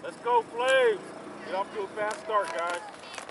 Let's go, Flames. Get off to a fast start, guys.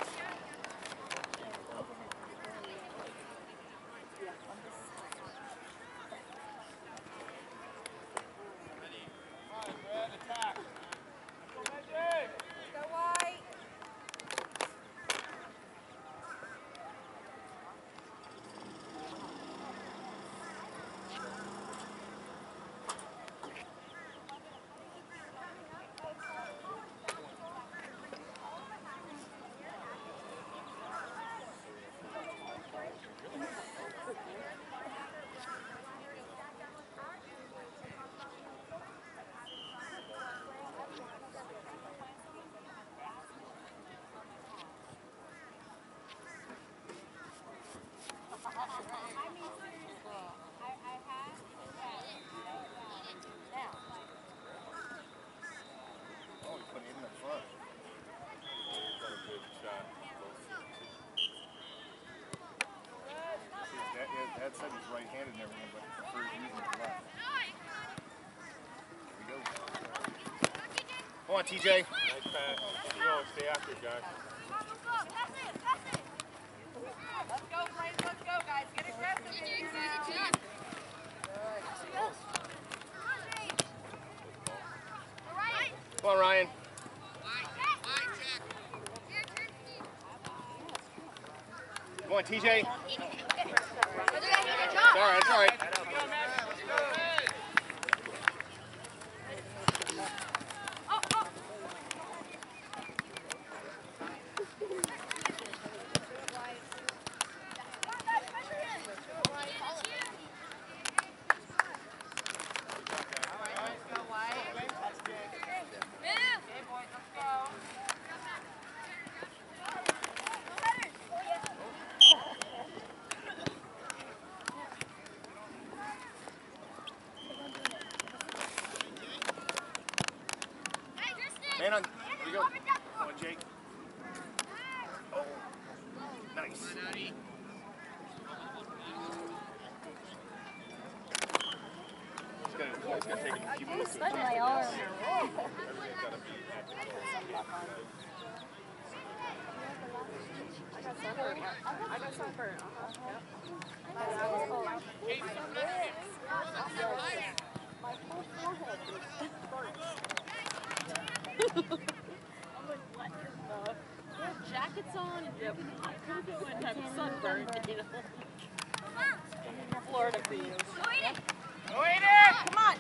Dad said he's right-handed and everything, but he prefers using his left. Here we go. Come on, TJ. Nice pass. Keep going. Stay after it, guys. Let's go, Flames. Let's go, guys. Get aggressive in here now. Come on, Ryan. Come on, TJ. It's all right, it's all right. Man on, here we go. Come on, Jake. Oh, nice. It's gonna take a few minutes. My arm. I got sunburn. My whole forehead is burnt. I'm like, what is the? You have jackets on and you wouldn't have sunburn, you know. Florida for you. Go eat it! Come on.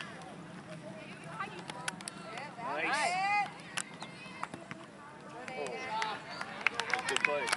Nice. Good play.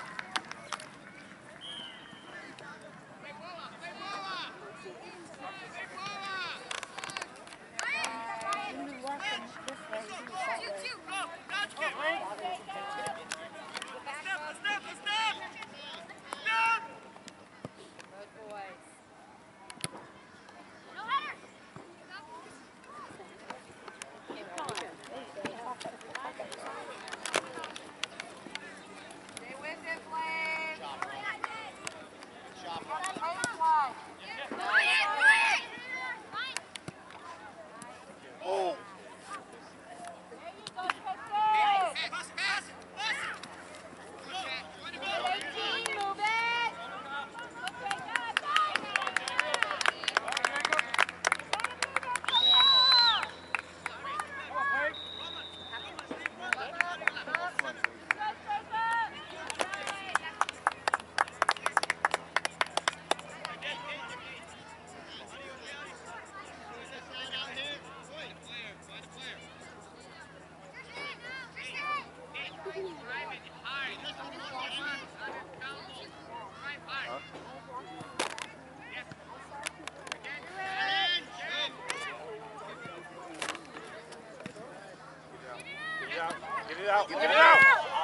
Get it out. Get it out.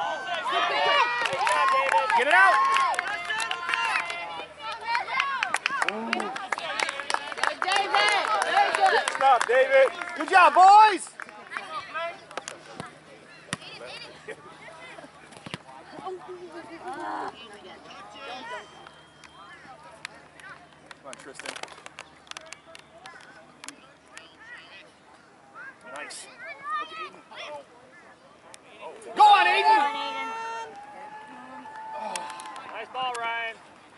Get it out. Good, David. Very good. Good stop, David. Good job, boys. Come on, Tristan. Nice. Look at Aiden. Oh. Go on, Aiden! Nice ball, Ryan.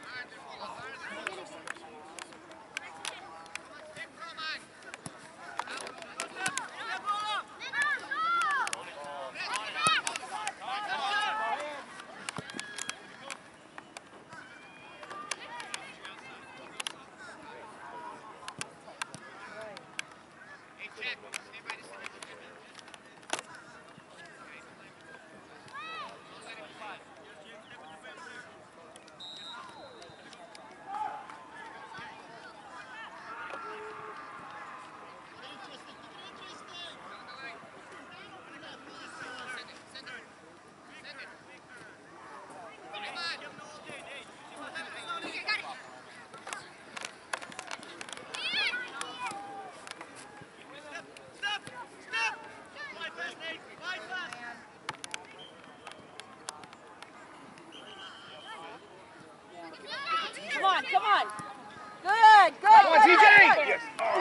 Come on, come on. Good, good. Come on, TJ! Yes.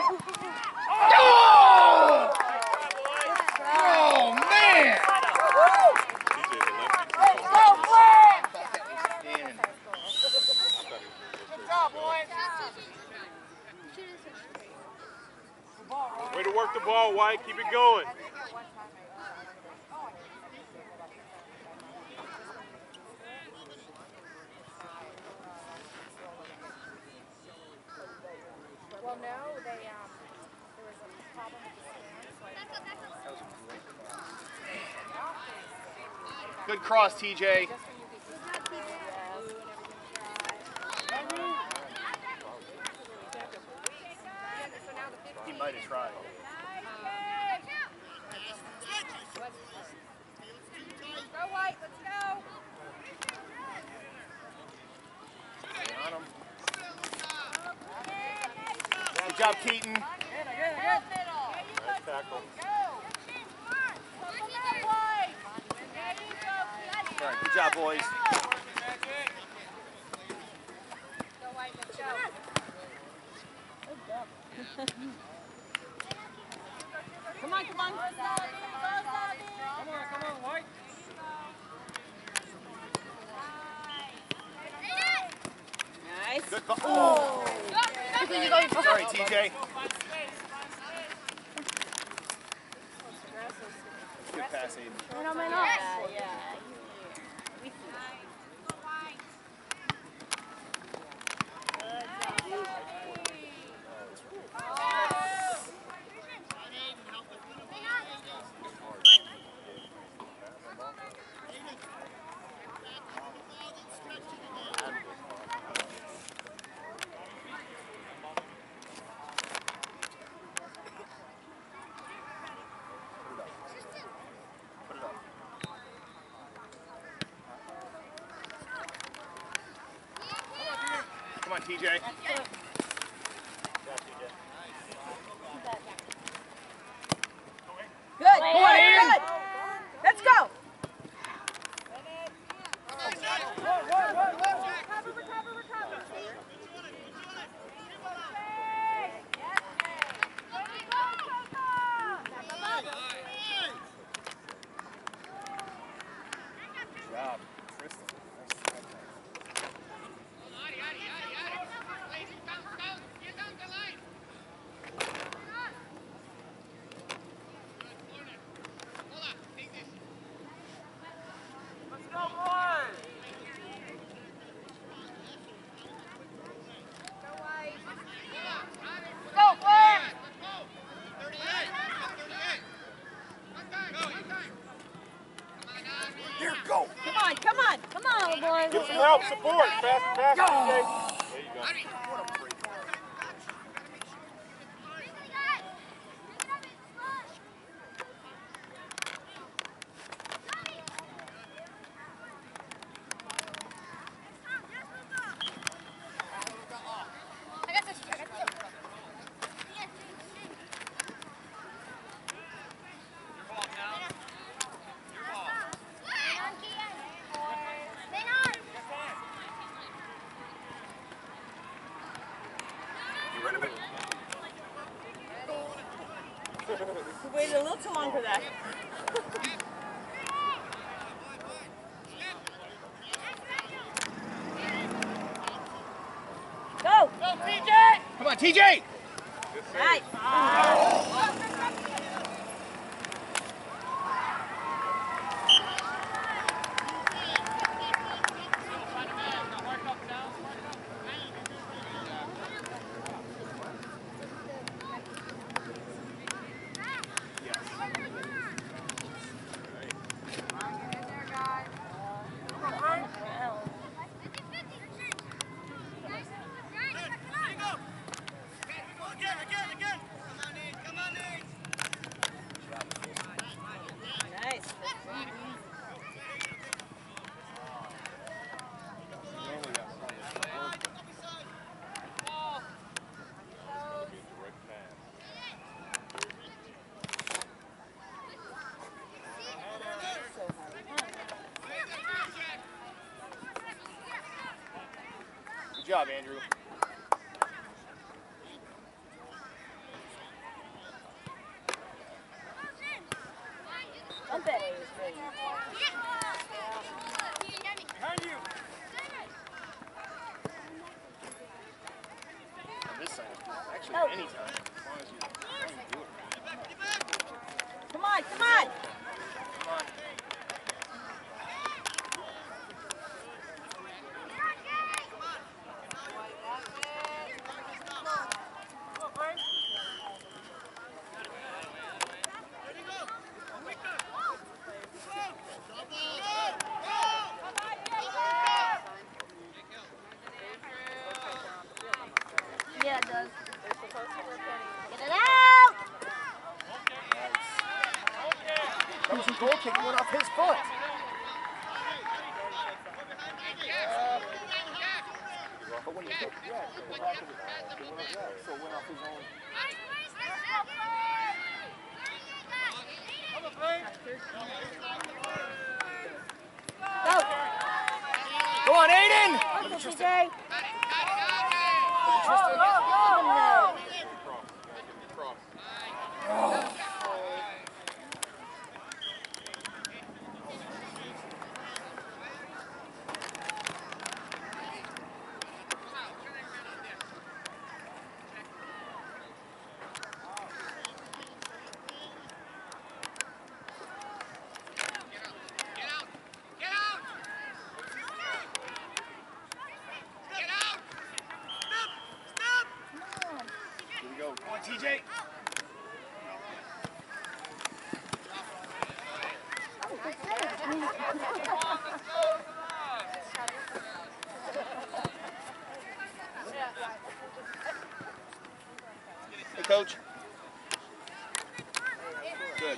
Oh! Oh, man! Good job, boys. Way to work the ball, White. Keep it going. Well, no, there was a problem with the Good cross, TJ. He might have tried. Go White, let's go. On him. Good job, Keaton. Nice tackle. All right, good job, boys. Go White, let's go. Come on, come on. Come on, White. Nice. Good ball. Oh. Sorry, TJ. Good pass, Aiden. Yeah. Put it up. Come on, TJ. Good, good. Let's go. Good job, Tristan. Here, go. Come on, boys. Give some help, support. Fast, fast, TJ. There you go. What a break. We waited a little too long for that. TJ! Nice. Nice. Good job, Andrew. Behind you. On this side, actually, Oh. anytime. As long as you do it. Come on, come on. Come on. Yeah, it does. Get it out! That was a goal kick going off his foot. But when you hit, yeah, the back of it went up, yeah, so it went off his own. Go. Go on, Aiden! Go, TJ. Tristan. No. Here we go. Come on, TJ. Hey, coach. Good.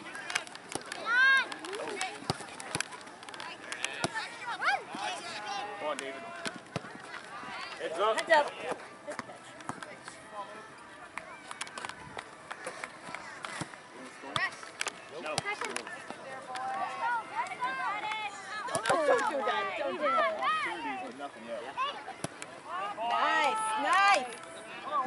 Come on, David. Heads up. Heads up. No. Don't do that. Don't do that. Opportunities, but nothing yet. Nice. Nice. Come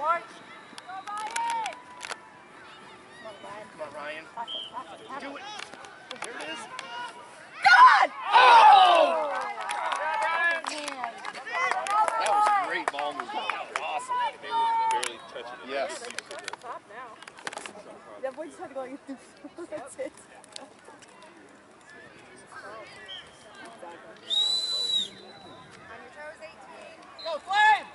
on, Ryan. Do it. There it is. God! Oh! That was a great ball movement. Awesome. They were barely touching it. Yes. Stop now. Yeah, we just had to go like this. That's it. On your toes, 18. Go, Flame!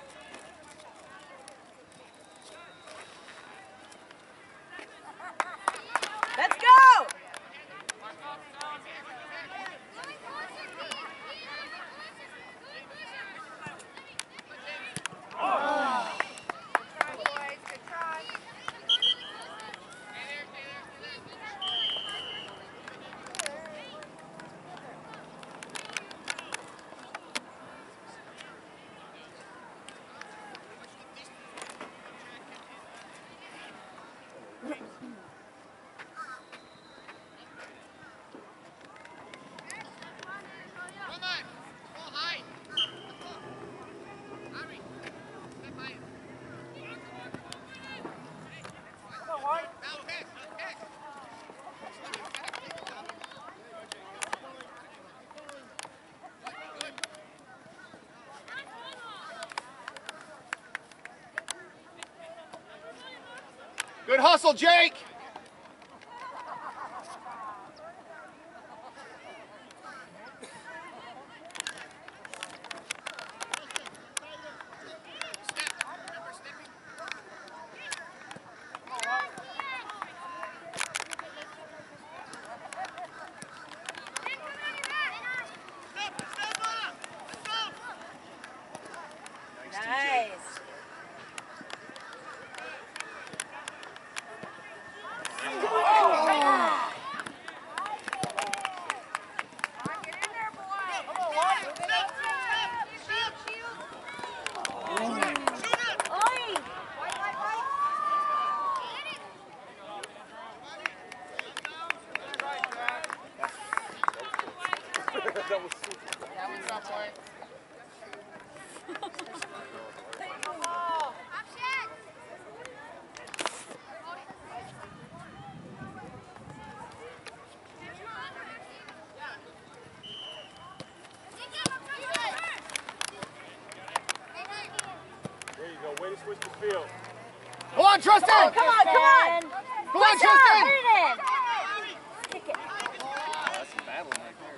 Let's go! Good try, boys. Good try. hustle, Jake. Nice. There you go. Way to switch the field. Come on, Tristan. Come on, come on. Come on, Tristan. Put it in. Kick it. That's some battling right there.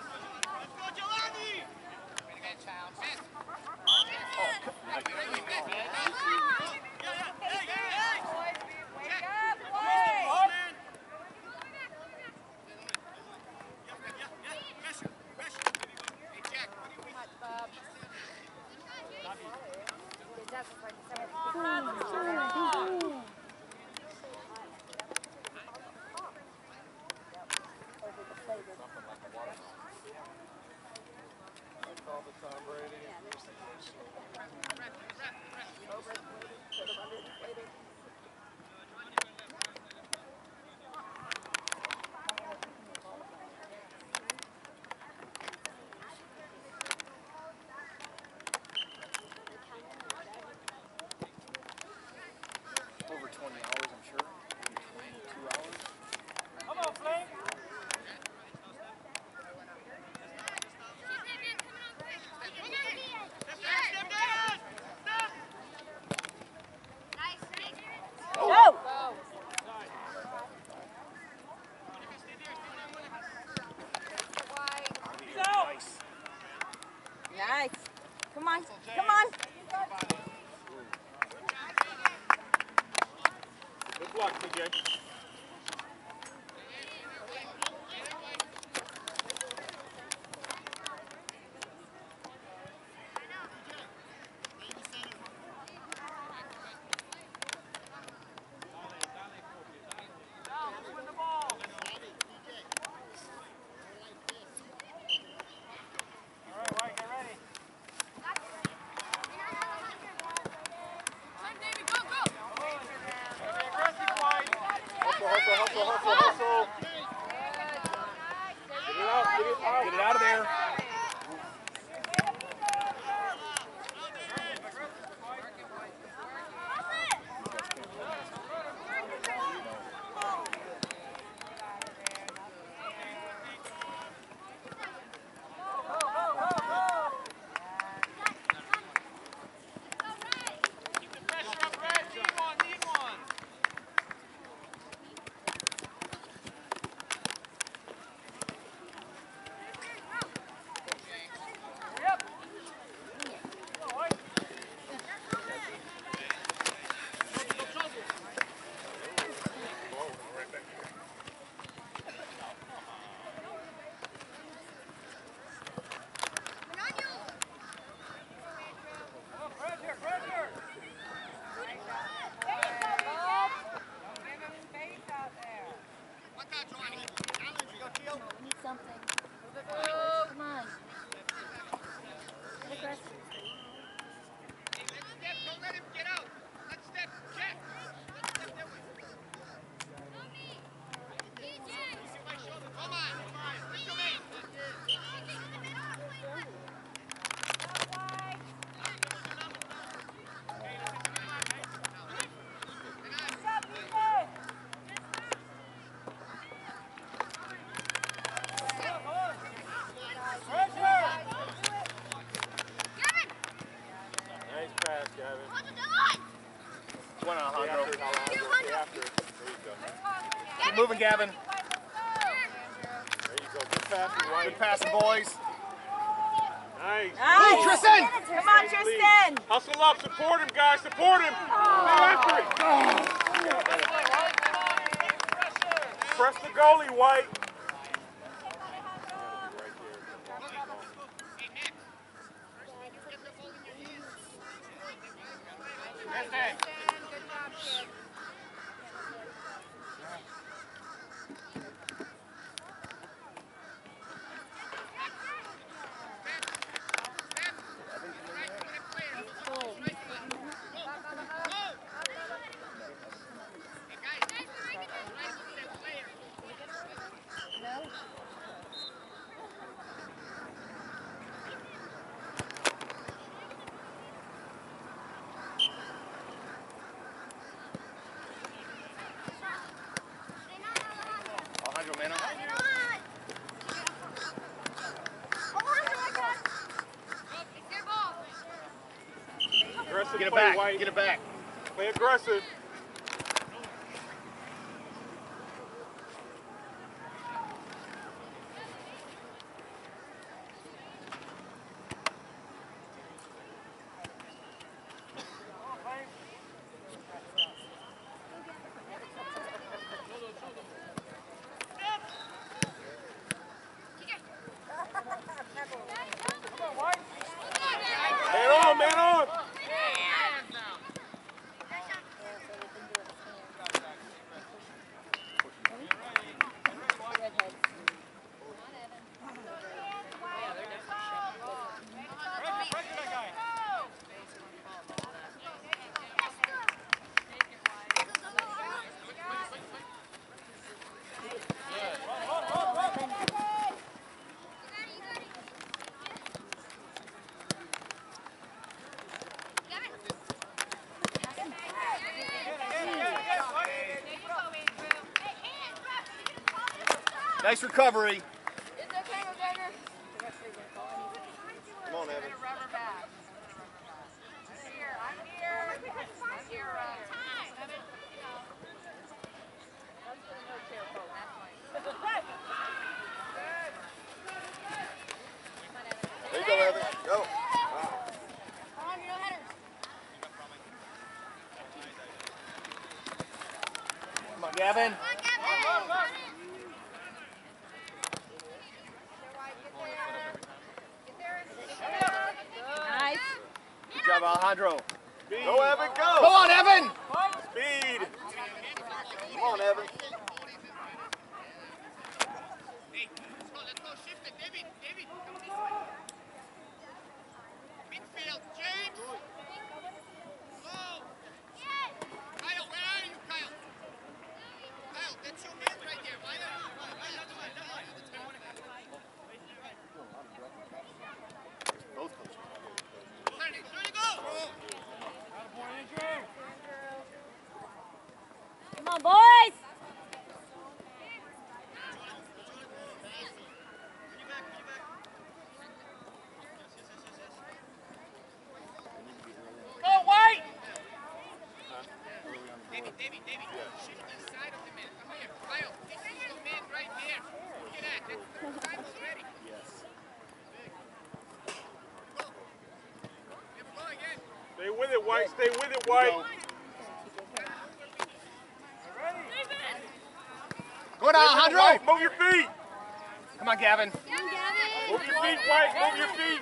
Over 20 hours, I'm sure. 22 hours. Come on, Flame. Go. Nice. Nice. Come on. Come on. Good block, TJ. Hustle. Get it out of there. Coming, Gavin. There you go. Good passing, White. Good passing, boys. Nice. Hey, Tristan! Come on, Tristan. Hustle up. Support him, guys. Support him. Stay after it. Press the goalie, White. Alejandro, man. Aggressive Get it play, back. White. Get it back. Play aggressive. Man on, man on. Nice recovery. It's okay, McGregor. Come on, Evan. I'm here. There you go, Evan. Go. On, you know, headers. Come on, Gavin. Nice. Good job, Alejandro. Speed. Go, Evan, go. Go on, Evan. Speed. Come on, Evan. Let's go, shift it, David, come this way. Midfield, James. Go. Kyle, where are you, Kyle? Kyle, that's your man right there. Why not? Both coaches. There you go. Come on, boys. Go, White. David, shift inside of the man. Come here, Kyle. This is your man right there. Look at that. That's time already. Yes. Go. Go again. Stay with it, White. Stay with it, White. Go on, Alejandro. White, move your feet. Come on, Gavin. Move your feet, White. Move your feet.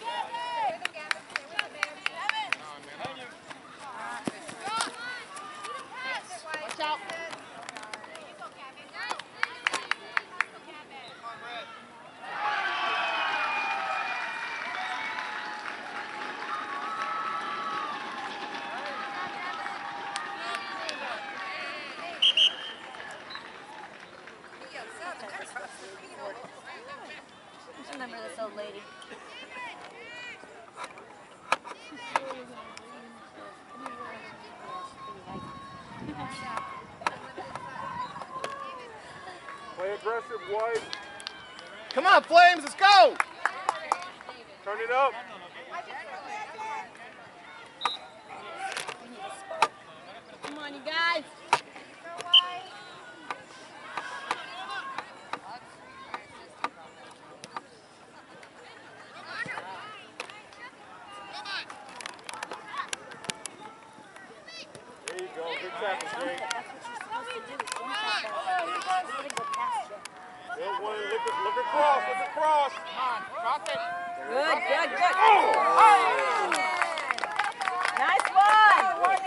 Watch out. Remember this old lady. Play aggressive, White. Come on, Flames, let's go. Turn it up. Come on, you guys. one. Look across. Look across. Come on, cross it. Good, good, good. Oh! Nice one.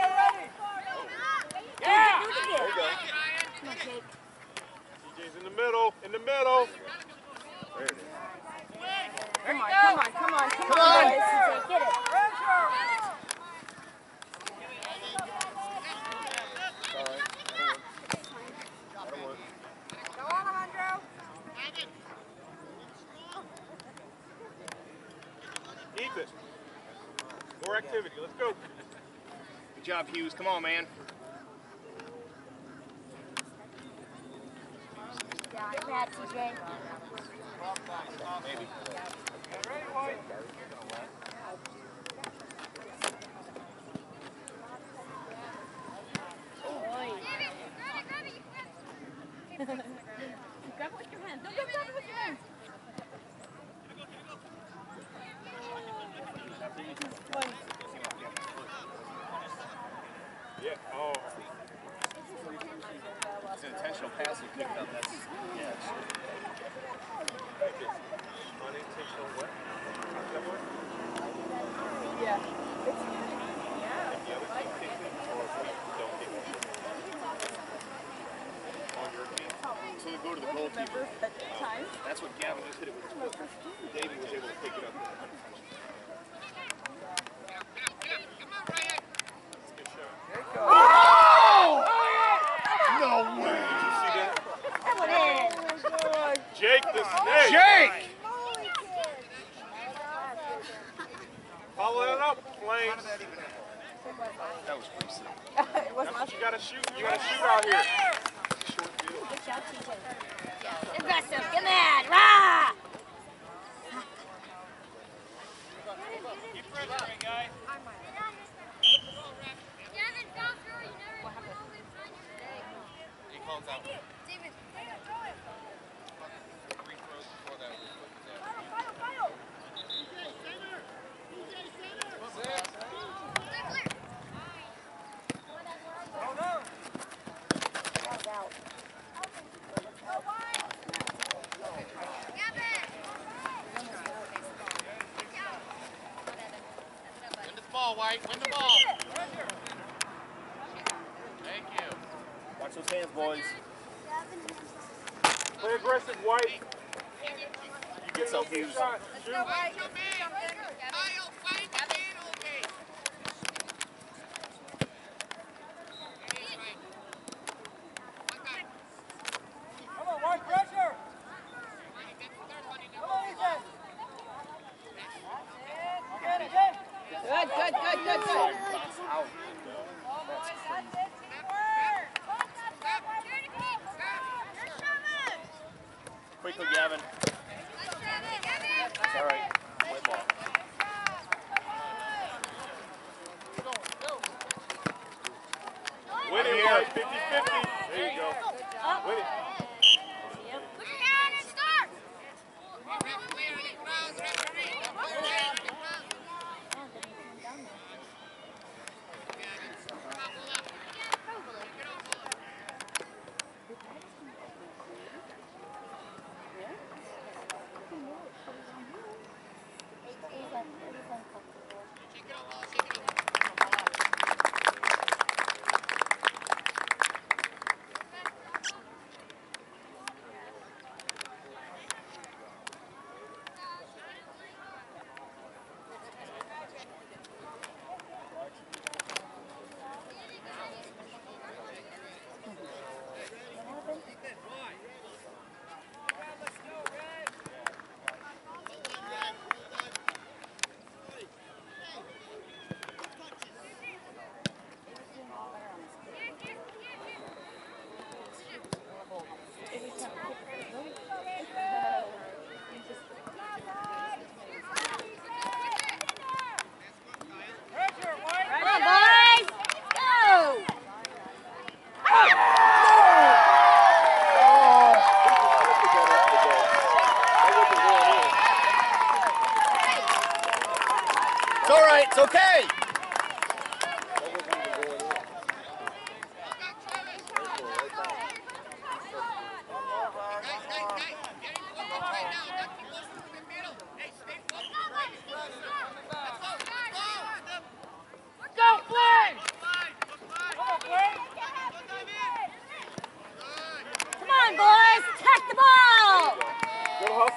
Yeah. Do it again. There you go. Come on, Jake. TJ's in the middle. In the middle. There it is. Come on, come on, come on, come on, boys. CJ, get it. Ethan. More activity. Let's go. Good job, Hughes. Come on, man. Good catch, CJ. Maybe. Grab it with your hands. Don't grab it with your hands. Yeah. Oh. It's an intentional pass he picked up. That's, yeah. Unintentional what? That one? Yeah. If the other team kicks it or if we don't kick it. On your team. So they go to the goalkeeper. At times. That's what Gavin just hit it with his foot. Davey was able to pick it up. Come on, Ryan. Good shot. No way! Did you see that? That went in. Jake the Snake. Jake! Follow that up, Flames. That was pretty simple. It was That's what you gotta shoot. You gotta shoot out here. Short field. Good shot, CJ. Aggressive. Get mad. Rah! Keep pressuring, guys. Devin, go through. You never know when to find your day. He calls out. David, throw it. Three throws before that. Win the ball, White. Win the ball. Thank you. Watch those hands, boys. Play aggressive, White. You get some some views. shot. Shoot. Kyle, find the man, okay. Come on, White, pressure! Come on, Ethan! Again, again! Good, good, good, good, good. Out. Quickly, Gavin. It's all right. Play ball. Win it, White. 50-50. There you go. Win it. Put your hand and start. It's all right. It's okay. Guys, get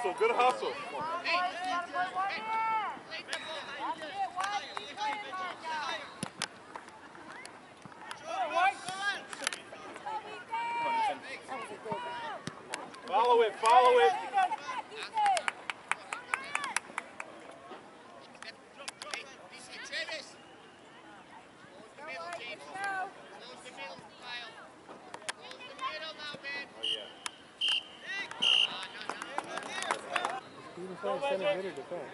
hustle, good hustle. Follow it, follow it. Center mid or defense?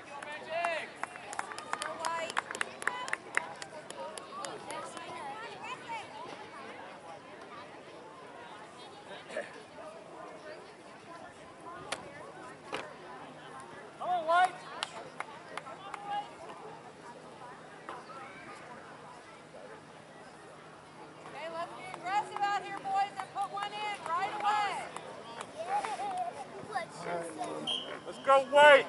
Come on, White. Okay, let's be aggressive out here, boys, and put one in right away. Let's go, White.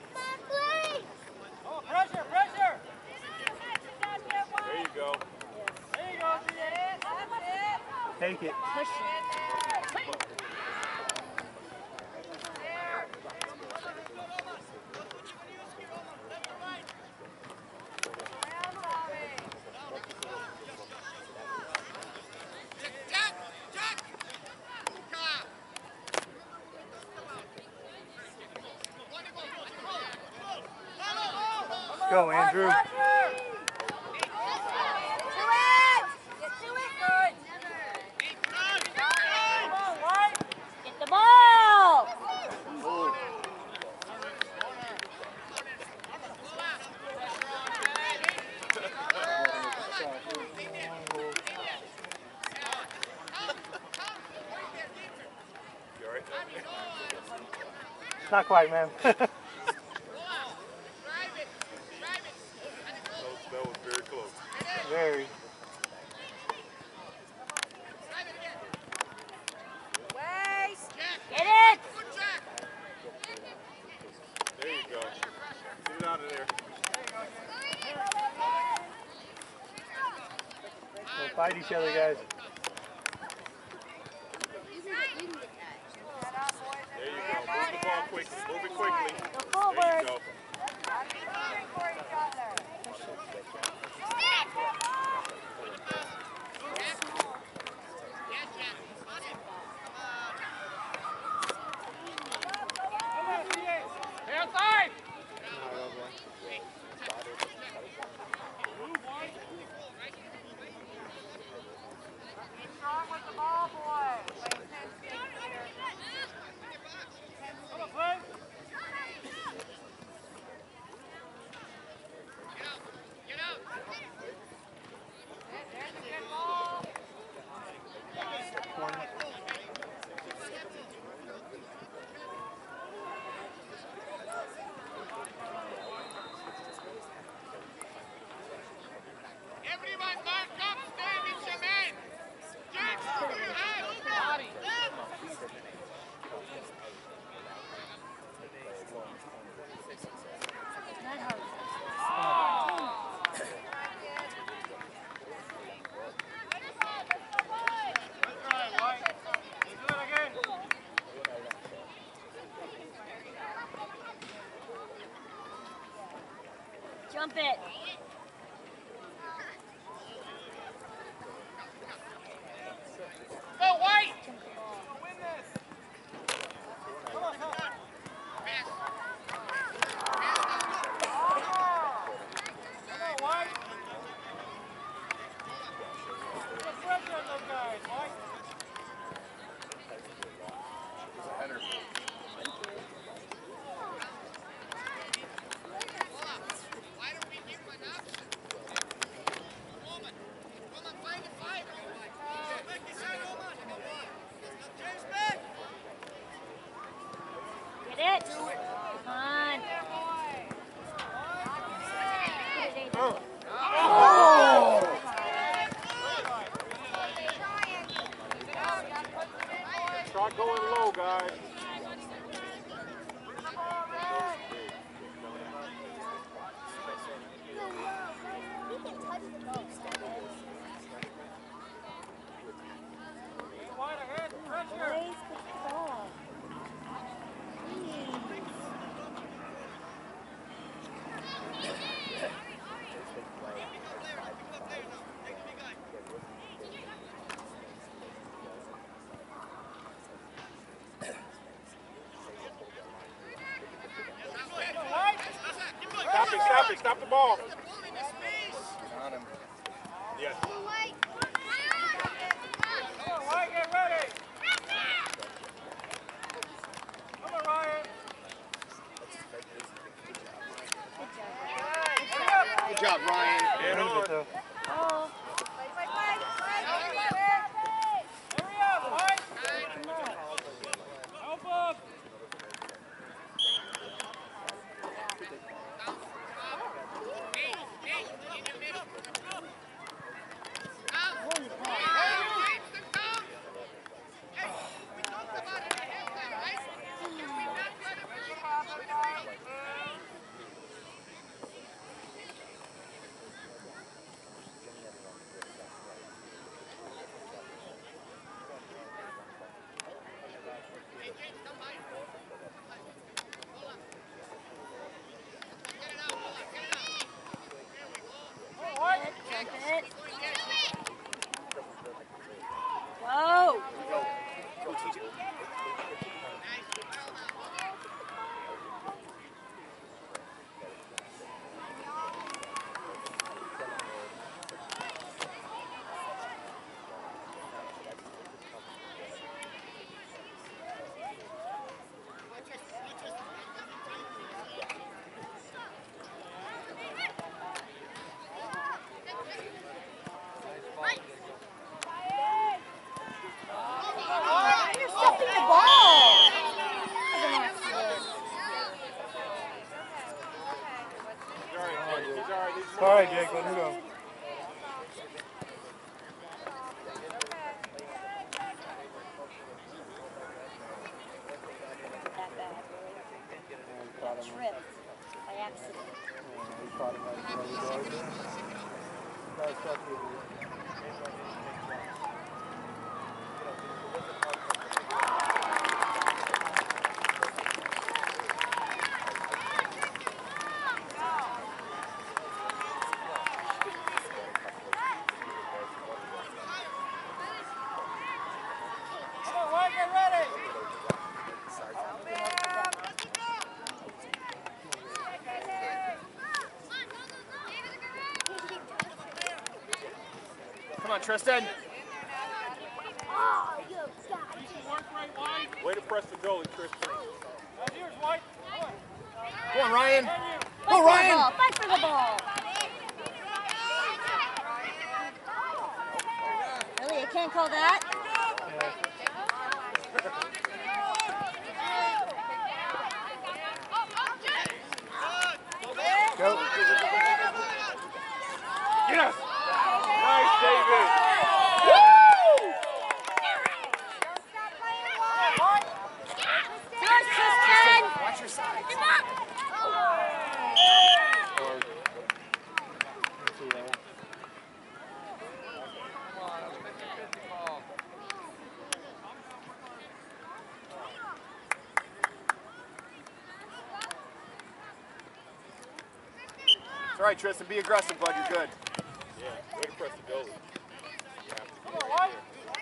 Oh, pressure, pressure. There you go. There you go, That's it. Take it. Push it. Let's go, Andrew. To it! Get to it, good. Come on, White. Get the ball! You all right? Not quite, man. That was very close. Very. Waste. Get it! There you go. Get it out of there. We'll fight each other, guys. There you go. Move the ball quickly. Move it quickly. Go There you forward. go. For each other. Outside. Be strong with the ball, boys. Play 10 feet here. Come on, play. There's a good ball. Everyone mark up, stand with your man. That's right, White. Let's do it again. Jump it. Go, White! Win this. Come on, come on. Come on, White. Put pressure on those guys, White. Why don't we give him an option? Woman, find the five. Get it. Come on. Try going low, guys. White ahead, pressure. Boys, get the ball. Please. stop the ball. On him. Yes. Come on, White. Come on, Ryan, get ready. Come on, Ryan. Good job, Ryan. Head Wins on. it though. Oh, Hurry up, White. Help up. jump it. Whoa. Intercepting the ball. He's all right. He's all right. He's All right, Jake, let me go. That bad, really. Tripped by accident. He caught him right in the guard there. Nice stuff, Come on, White, get ready. Come on, Tristan. Oh, you got way to press the goalie, Tristan. That's yours, White. Come on. Come on, Ryan. Go, Ryan. Fight for the ball. Really, you can't call that? Go. Yes. Nice, David. Yours, Tristan. Watch your side. It's all right, Tristan. Be aggressive, bud. You're good. Yeah, way to press the goalie. Come on, White.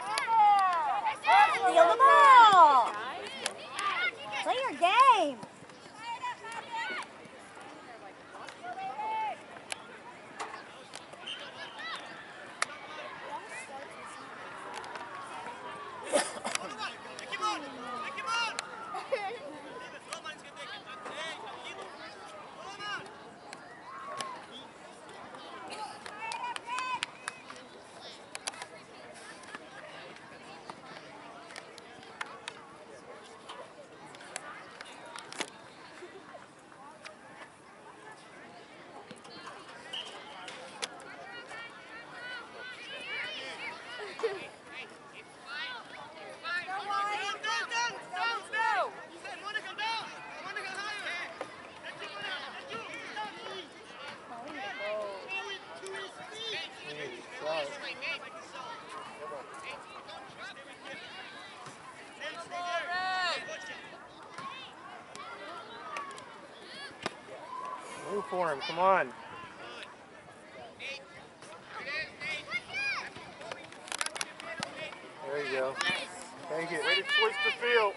Steal the ball. Play your game. Move for him, come on. There you go. Take it. Way to twist the field.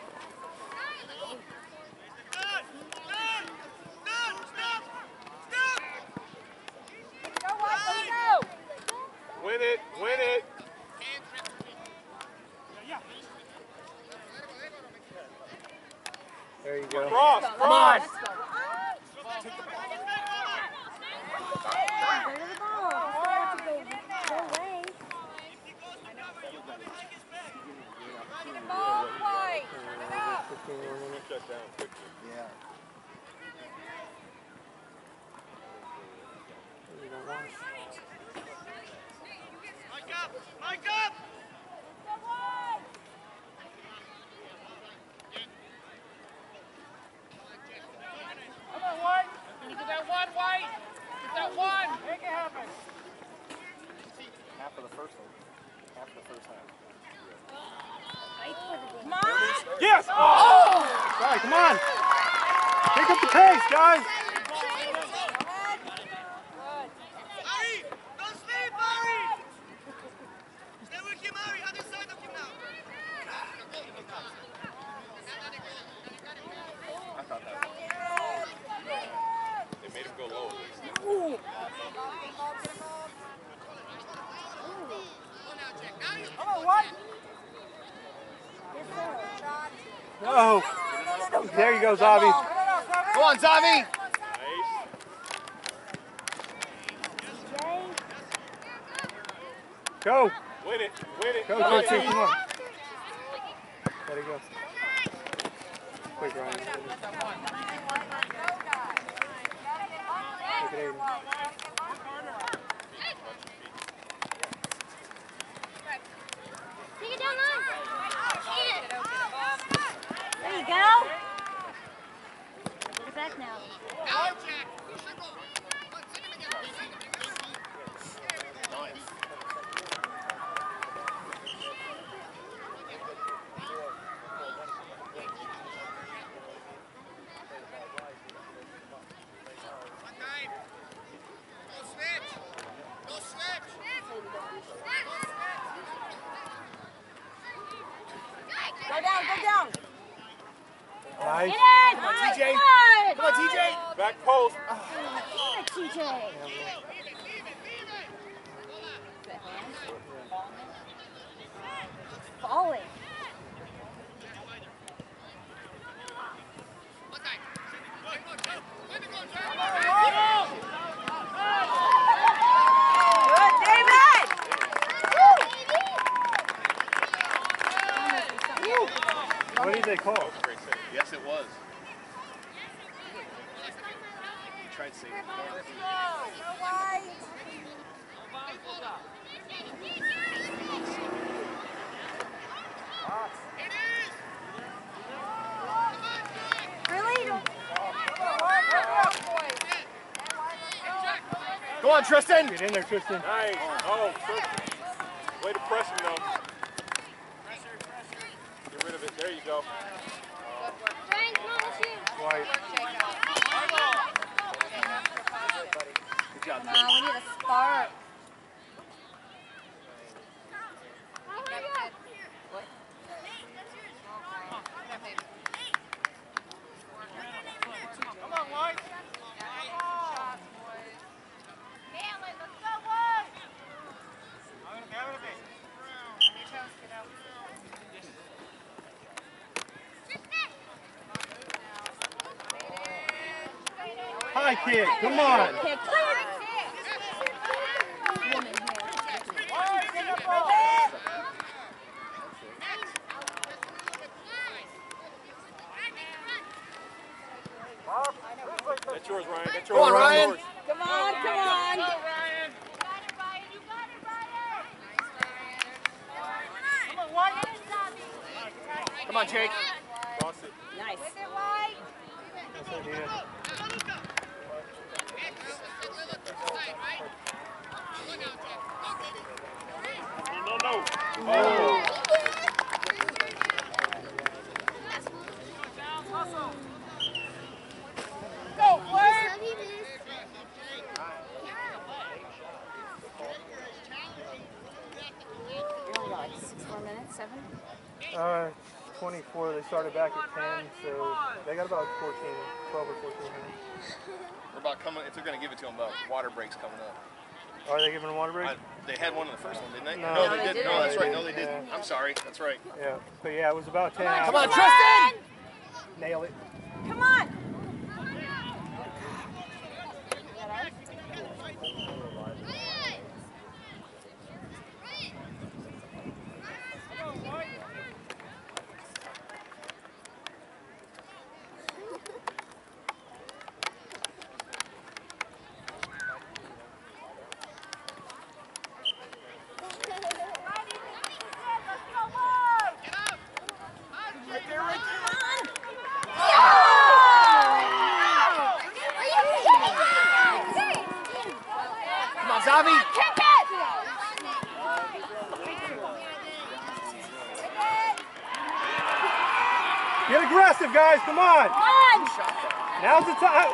There you go. Cross. Come Cross. Let's go. Go to the ball. Start to go away. Ball play. Get up. 15 more minutes. Shut down quickly. Yeah. You don't want it. Mike up! Mike up! Come on, White. Can you get that one, White? Get that one. Make it happen. Half of the first one. Half of the first half. Come on. Yes. Oh! Right, come on. Pick up the pace, guys. Ari! Don't sleep, Ari! Stay with him, Ari. Other side of him now. I thought that was. They made him go low at least. Come on, White. No. There you go, Zavi. Go on, Zavi. Nice. Go. Win it. Win it. Go, Nice. JT, come on. There you go. Quick, Ryan. Take it, Aiden. Take it down line. There you go. Get it back now. Now, Jack. You should go. Come on, send him again. Send him again. One time. Go switch. Go switch. Go down, go down. Nice. Get it. Come on, TJ. Good. Come on, TJ. Back post. Good, TJ. Falling. One time. Go, go, go. Let me go, Jack. Good, David. What did they call? Great save. Yes, it was. He tried to save it. Go, White. It is. Really? Don't. Go on, Tristan. Get in there, Tristan. Nice. Oh, Tristan. Way to press him, though. Get rid of it. There you go. White. Good job, Come on, we need a spark. Come on, White. High kick. Come on. Kick. Woman That's yours, Ryan. That's yours. Go on, Ryan. Yours. Come on, come on. Come on, White. Come on, Jake. Cross it. Nice. That's what he did. No. Oh. Go, White. We only got like 6 more minutes, 7. 24. They started back at 10, so they got about 14, 12 or 14 minutes. We're about coming. If they're going to give it to them, about water breaks coming up. Are they giving a water break? They had one in the first one, didn't they? No, they they didn't. didn't. No, that's right. No, Yeah. they didn't. I'm sorry. That's right. Yeah. But yeah, it was about 10 Come hours. on, Tristan! Nail it. guys, come on. Come on. Now's the time.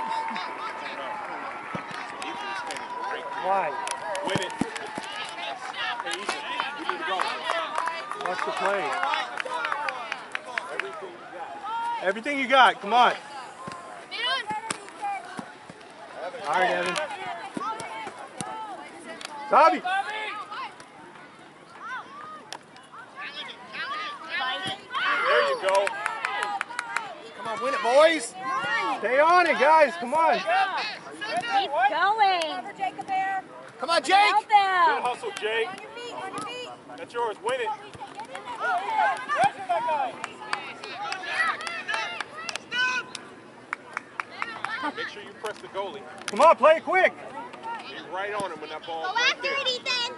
Why? Win it. Hey, Ethan, you need to go. What's the play? Everything you got. Everything you got, come on. All right, Evan. Bobby. There you go. Come on, win it, boys. Stay on it, guys. Come on. Keep going. Come on, Jake. Help Good them. hustle, Jake. That's yours. Win it. Make sure you press the goalie. Come on, play it quick. Be right on him when that ball Go is right after there. it, Ethan.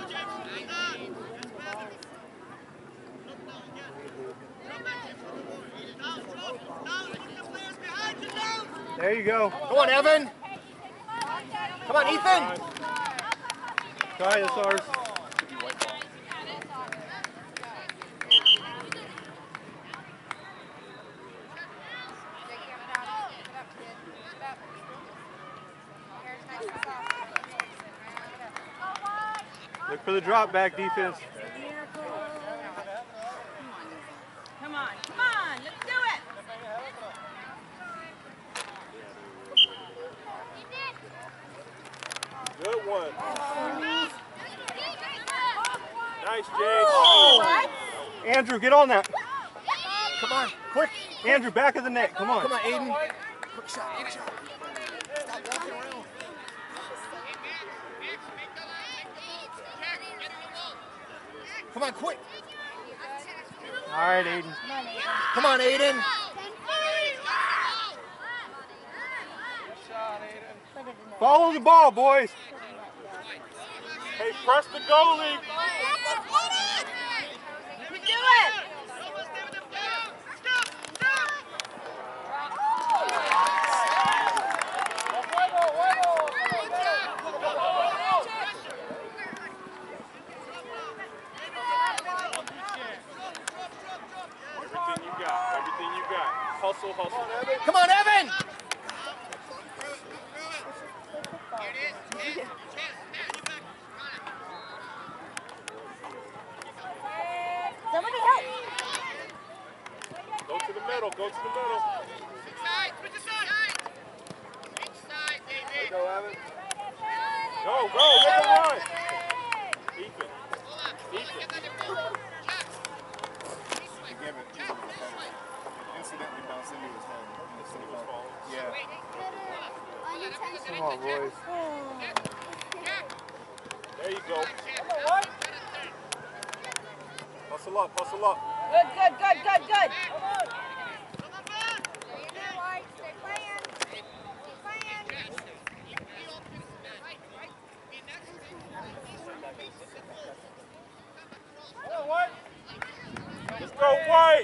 There you go. Come on, Evan. Come on, Ethan. Sorry, that's ours. Look for the drop back defense. Come on, come on, let's do it. Good one. Nice, Jake. Oh. Andrew, get on that. Come on, quick. Andrew, back of the net. Come on. Come on, Aiden. Quick shot, quick shot. Stop walking around. Come on, quick. All right, Aiden. Come on, Aiden. Follow the ball, boys. Hey, press the goalie. We do it. Everything you got. Everything you got. Hustle, hustle. Come on, Evan. Somebody help. Go to the middle. Go to the middle. Go, Evan. Go, go. Make a run. Ethan. Ethan. Incidentally bounced into his head. Yeah. Come on, boys. There you go. Hustle up, hustle up. Good, good, good, good, good. Let's go, White.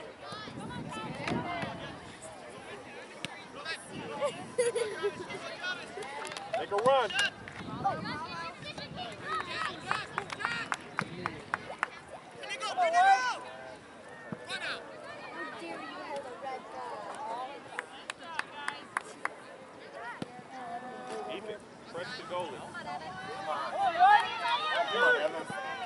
Make a run. Ethan, press the goalie. Come on, Evan.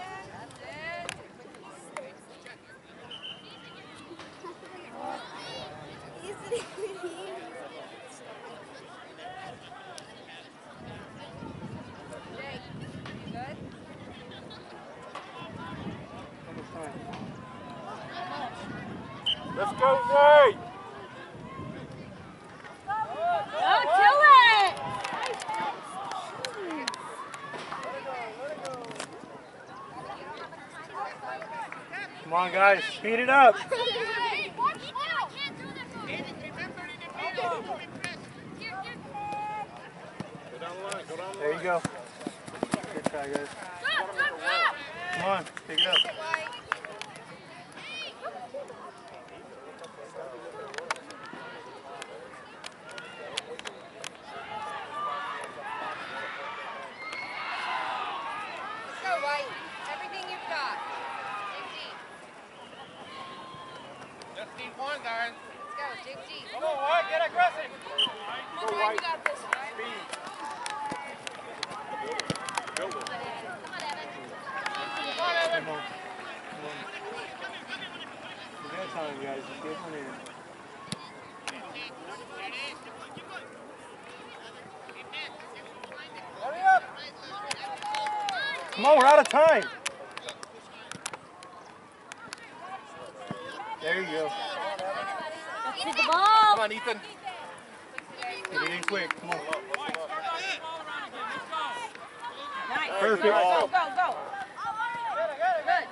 Let's go, White. Go to it. Come on, guys. Speed it up. Go down the line. Go down the There line. you go. Good try, guys. Come on, pick it up. Just need one, guys. Let's go, Jinx. Come on, we're out of time. There you go. Let's see the ball. Come on, Ethan. Get it in quick. Come on. Nice. Perfect. Go, go, go. Good.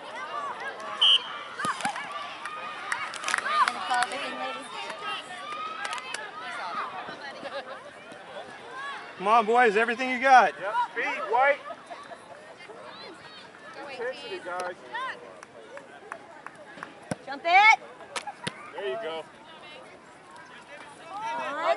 Gonna call everything, ladies. Come on, boys. Everything you got. Yep, speed, White. Intensity, guys. Jump it. There you go. On.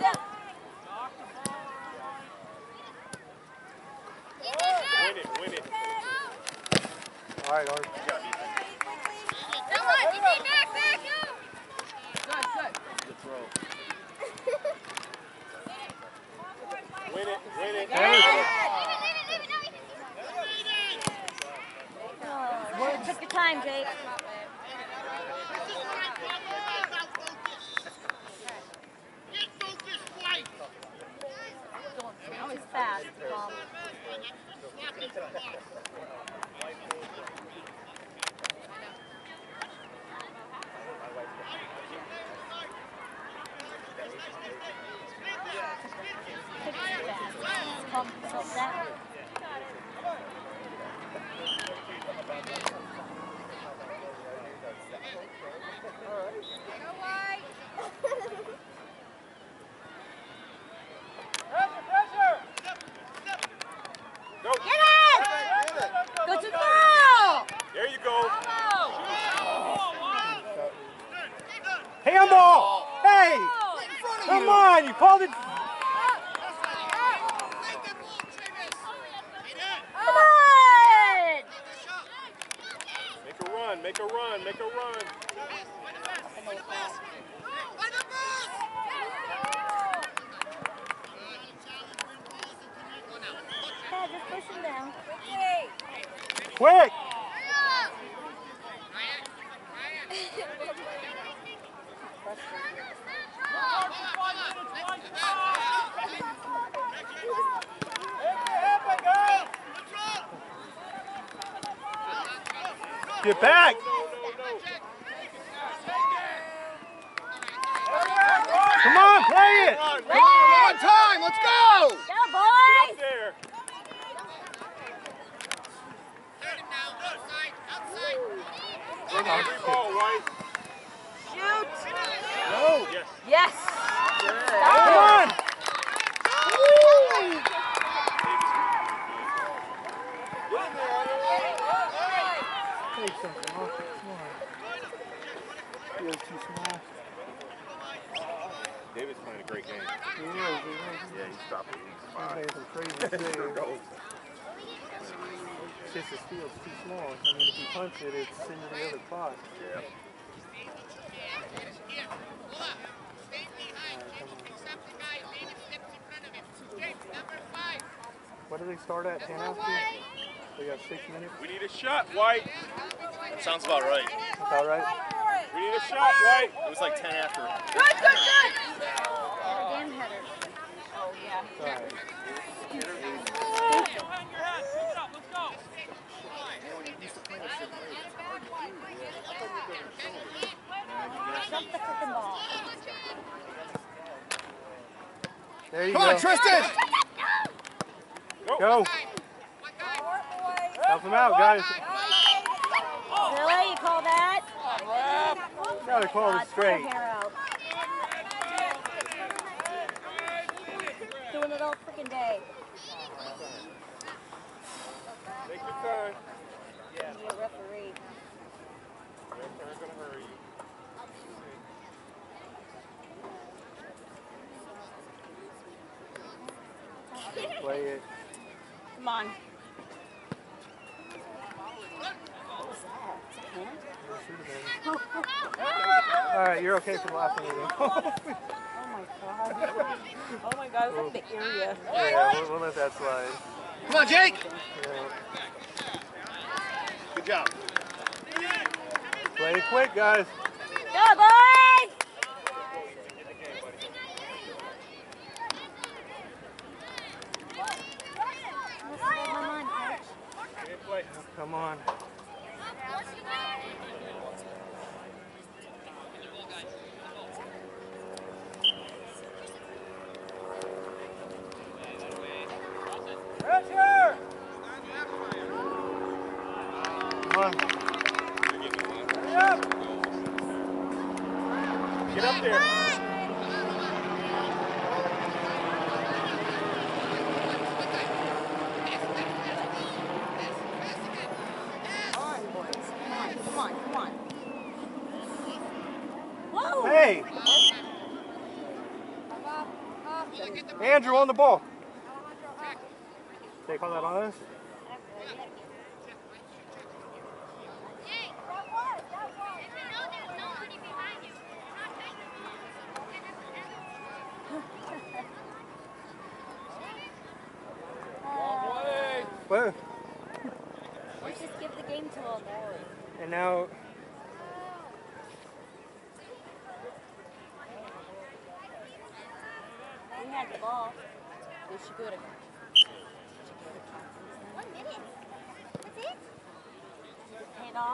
Win it. All right, Art. Come on, you need back, Good. Good throw. Win it. Oh, took your time, Jake. Get focused, White. Always fast, Tom. Calm yourself down. Go. Get it! Go to the ball! There you go. Handball! Hey! Come on, you called it. Come on! Make a run. Yeah, just push him down. Quick! Get back! Come on, play it! On time, let's go! Go, boys! There. Every ball, White. Shoot! Go! Yes. Yes. Come on! Take something off it. Come on. Feels too small. David's playing a great game. He is. Yeah, he's stopping. He's He's fine. made some crazy saves. It's just his field's too small. I mean, if he punts it, it's into the other pot. Yeah. What do they start at? 10 after? They got 6 minutes. We need a shot, White. Sounds about right. That's all right. We need a shot, White. It was like 10 after. Good. Damn header. Oh, yeah. All right. Hang your head. Pick it up. Let's go. Jump the freaking ball. There you Come go. on, Tristan! Go. Help him out, guys. Billy, you call that? Gotta call it straight. Hair out. Doing it all freaking day. Take your time. Be a referee. They're gonna hurry you. Play it. Come on. All right, you're okay for the last meeting. Oh my God, it's like the area. Yeah, we'll let that slide. Come on, Jake! Yeah. Good job. Play it quick, guys. Go, boys! Come on. Pressure! Come on. Hurry up! Get up there. Come on, come on. Whoa! Hey! Andrew on the ball. They call that on us? Whoa. Let's just give the game to a boy. And now We had the ball. They should go to 1 minute. That's it? hand off.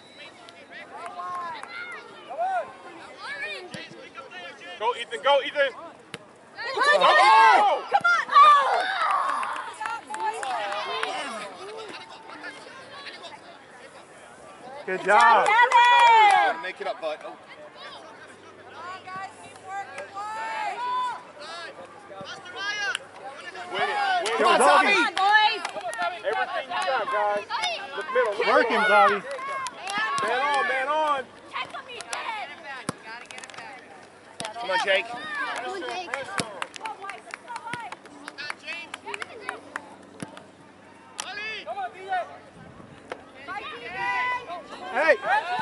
Go, Ethan. Go, Ethan. Oh! Come on! Oh! good job. Devin! Make it up, bud. Oh. Win it. Go, Win it. Zabi. Come on, boys! Everything you got, guys. Look middle. Look Working, middle. Zabi. Man on, man on. Come on, Jake. Come on, DJ! Hey!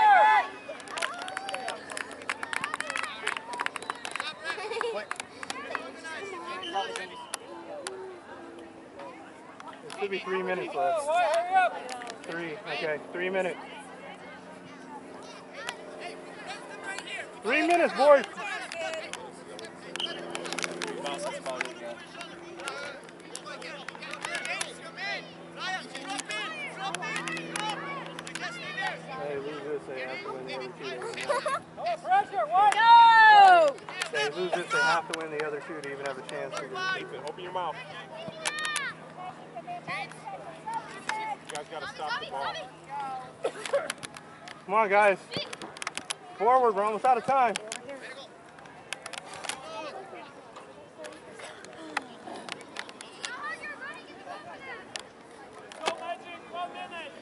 There should be 3 minutes left. Hurry up! 3, okay, 3 minutes. 3 minutes, boys. Hey, lose this, they have to win the other two. Come on, pressure! What? No! They lose this, they have to win the other two to even have a chance to get Ethan, open your mouth. You guys got to stop the ball. Come on, guys. Forward, we're almost out of time. Go, Legend! 1 minute!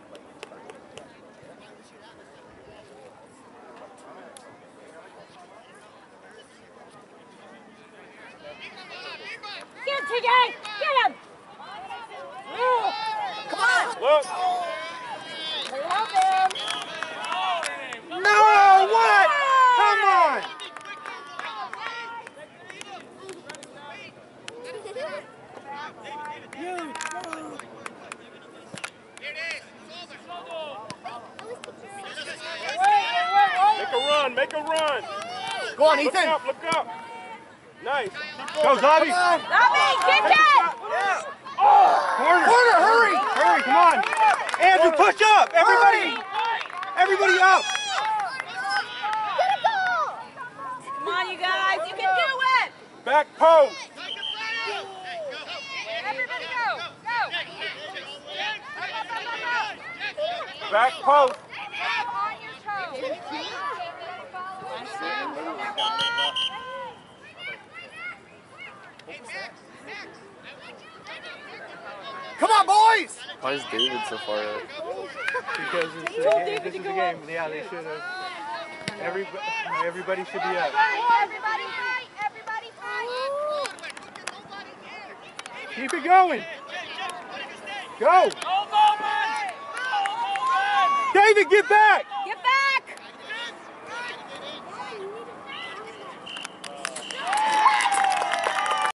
Get him, TJ! Get him! Come on! Look. Love him! No, what? Come on. Make a run. Make a run. Go on, Look Ethan. up. Look up. Nice. Go, Zabi. Zabi, get that! Corner, hurry. Hurry, come on. Andrew, push up. Everybody up. Come on, you guys, you can do it! Back post. Everybody go! Go! Back post. On your toes. Come on, boys! Why is David so far up? Because this is a game. Yeah, they should have. Everybody should be up. Everybody fight! Everybody fight! Keep it going. Go. Hold on, man! David, get back.